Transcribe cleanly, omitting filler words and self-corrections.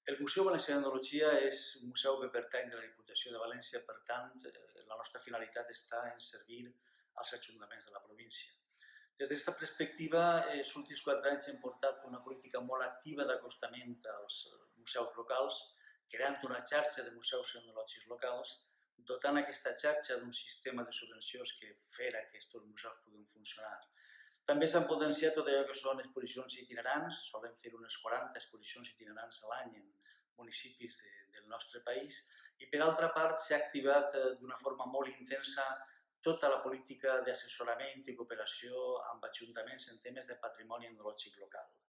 El Museu Valencià d'Etnologia és un museu que pertany de la Diputació de València, per tant, la nostra finalitat està en servir als ajuntaments de la província. Des d'aquesta perspectiva, els últims 4 anys hem portat una política molt activa d'acostament als museus locals, creant una xarxa de museus etnològics locals, dotant aquesta xarxa d'un sistema de subvencions que farà que aquests museus puguin funcionar. També s'han potenciat tot allò que són exposicions itinerants, solem fer unes 40 exposicions itinerants a l'any en municipis del nostre país, i per altra part s'ha activat d'una forma molt intensa tota la política d'assessorament i cooperació amb ajuntaments en temes de patrimoni etnològic local.